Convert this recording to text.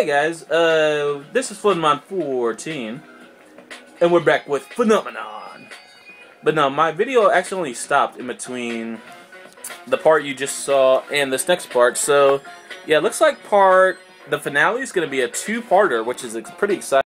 Hey guys, this is FullMetal 14, and we're back with Phenomenon. But no, my video accidentally stopped in between the part you just saw and this next part, so yeah, it looks like the finale is going to be a two-parter, which is pretty exciting.